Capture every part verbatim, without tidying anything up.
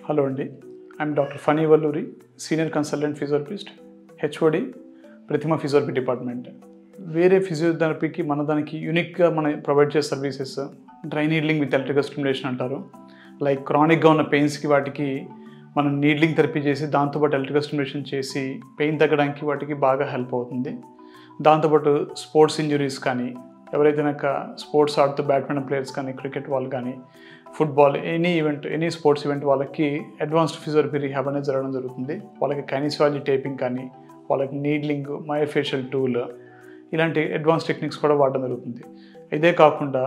Hello Andy, I am Doctor Fani Valluri, Senior Consultant Physiotherapist, H O D, Prathima Physiotherapy Department. వేరే ఫిజియోథెరపీకి మన దానికి యూనిక్గా మనం provide చేసే services dry needling with electrical stimulation అంటారు. Like క్రానిక్గా ఉన్న పెయిన్స్కి వాటికి మనం నీడ్లింగ్ థెరపీ చేసి దాంతోపాటు ఎలక్ట్రికల్ స్టిమ్యులేషన్ చేసి పెయిన్ తగ్గడానికి వాటికి బాగా హెల్ప్ అవుతుంది. దాంతోపాటు స్పోర్ట్స్ ఇంజురీస్ కానీ ఎవరైతే నాకు స్పోర్ట్స్ ఆడుతూ బ్యాడ్మింటన్ ప్లేయర్స్ కానీ క్రికెట్ వాళ్ళు కానీ football any event any sports event వాళ్ళకి అడ్వాన్స్డ్ ఫిజియోథెరపీ రీహాబ్ అనేది జరగడం జరుగుతుంది. వాళ్ళకి కైనిసాలజీ టేపింగ్ కానీ వాళ్ళకి నీడ్లింగ్ మయోఫేషియల్ టూల్ ఇలాంటి అడ్వాన్స్ టెక్నిక్స్ కూడా వాడడం జరుగుతుంది. ఇదే కాకుండా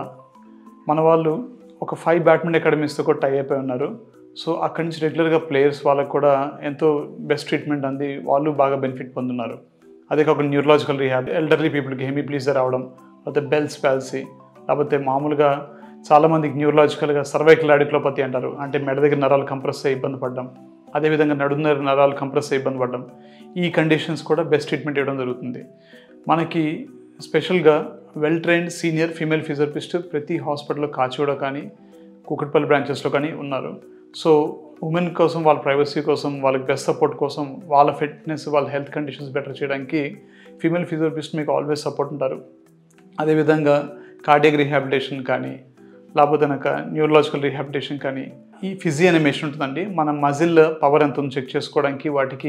మన వాళ్ళు ఒక ఫైవ్ బ్యాడ్మింటన్ అకాడమీస్తో కూడా టై అయిపోయి ఉన్నారు. సో అక్కడి నుంచి రెగ్యులర్గా ప్లేయర్స్ వాళ్ళకు కూడా ఎంతో బెస్ట్ ట్రీట్మెంట్ అంది వాళ్ళు బాగా బెనిఫిట్ పొందున్నారు. అదే కాకుండా న్యూరలాజికల్ రీహాబ్ ఎల్డర్లీ పీపుల్కి హెమీప్లీజర్ రావడం లేకపోతే బెల్స్ పాల్సీ లేకపోతే మామూలుగా చాలామందికి న్యూరలాజికల్గా సర్వైకల్ రాడిక్లోపతి అంటారు, అంటే మెడ దగ్గర నరాలు కంప్రెస్ అయ్యి ఇబ్బంది పడడం, అదేవిధంగా నడుమున నరాలు కంప్రెస్ అయ్యి ఇబ్బంది పడడం, ఈ కండిషన్స్ కూడా బెస్ట్ ట్రీట్మెంట్ ఇవ్వడం జరుగుతుంది. మనకి స్పెషల్గా well trained senior female physiotherapist ప్రతి హాస్పిటల్లో కాచిగూడ కానీ కూకట్పల్లి బ్రాంచెస్లో కానీ ఉన్నారు. సో ఉమెన్ కోసం వాళ్ళ ప్రైవసీ కోసం వాళ్ళకి బెస్ట్ సపోర్ట్ కోసం వాళ్ళ ఫిట్నెస్ వాళ్ళ హెల్త్ కండిషన్స్ బెటర్ చేయడానికి ఫీమేల్ ఫిజియోథెరపిస్ట్ మీకు ఆల్వేస్ సపోర్ట్ ఉంటారు. అదేవిధంగా కార్డియాక్ రీహాబిలిటేషన్ కానీ లేకపోతే నాకు న్యూరలాజికల్ రీహాబిలిటేషన్ కానీ ఈ ఫిజీ అనే మెషిన్ ఉంటుందండి. మన మజిల్ పవర్ ఎంత ఉందో చెక్ చేసుకోవడానికి వాటికి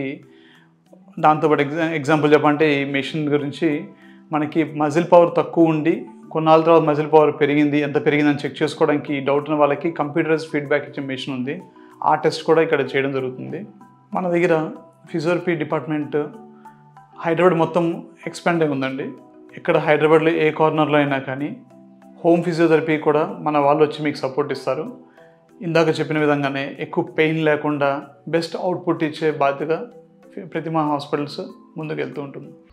దాంతోపాటు ఎగ్జా ఎగ్జాంపుల్ చెప్పాలంటే ఈ మెషిన్ గురించి మనకి మజిల్ పవర్ తక్కువ ఉండి కొన్నాళ్ళ తర్వాత మజిల్ పవర్ పెరిగింది ఎంత పెరిగిందని చెక్ చేసుకోవడానికి డౌట్ ఉన్న వాళ్ళకి కంప్యూటరైజ్ ఫీడ్బ్యాక్ ఇచ్చే మెషిన్ ఉంది. ఆ టెస్ట్ కూడా ఇక్కడ చేయడం జరుగుతుంది. మన దగ్గర ఫిజియోథెరపీ డిపార్ట్మెంట్ హైదరాబాద్ మొత్తం ఎక్స్పాండ్ అయి ఉందండి. ఇక్కడ హైదరాబాద్లో ఏ కార్నర్లో అయినా కానీ హోమ్ ఫిజియోథెరపీ కూడా మన వాళ్ళు వచ్చి మీకు సపోర్ట్ ఇస్తారు. ఇందాక చెప్పిన విధంగానే ఎక్కువ పెయిన్ లేకుండా బెస్ట్ అవుట్పుట్ ఇచ్చే బాధ్యతగా ప్రతిమా హాస్పిటల్స్ ముందుకు వెళ్తూ ఉంటుంది.